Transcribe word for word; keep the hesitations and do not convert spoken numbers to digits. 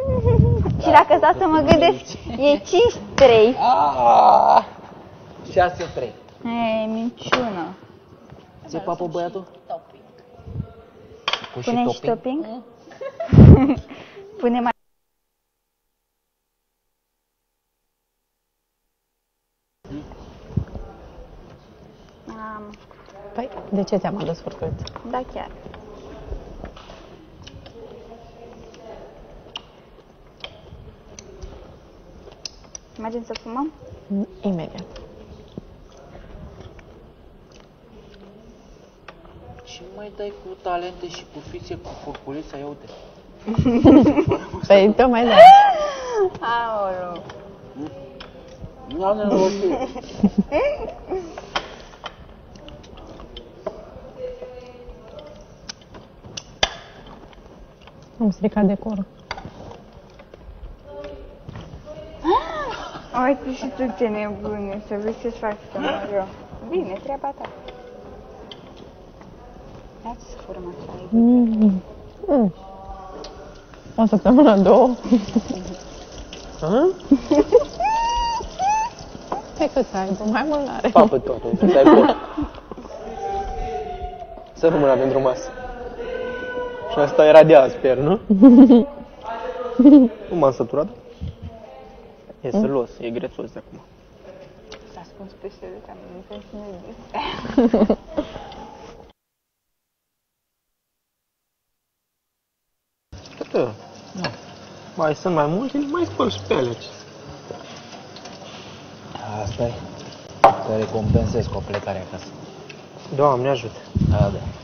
Și dacă stau să mă gândesc, e cinci trei. șase trei. E, minciună. Ce papă băiatul? Pune și topping? Pune mai... Um, Păi, de ce ți-am adus furculiță? da, chiar. Mergem să fumăm? Imediat. Și mai dai cu talente și cu fițe, cu furculița, ia uite. Păi, tocmai de Aoleu. Nu am nenorocit. Am stricat decorul. Uite și tu ce nebune, să vezi ce-ți faci să mor eu. Bine, treaba ta. Ia-ți să furăm așa. Mm. Mm. O săptămână, două. Hai că ți-ai, mai mult n-are. Papă tot, uite, stai pe. Să rămână pentru masă. Și asta era de azi, sper, nu? Nu m-am săturat. E sălos, e grețos de acum. S-a ascuns pe șerete, am înțeles și nu Da. Mai sunt mai multe, mai spăl și pe alea. Asta e. Te recompensezi cu o plecare acasă. Doamne ajută. Da, da.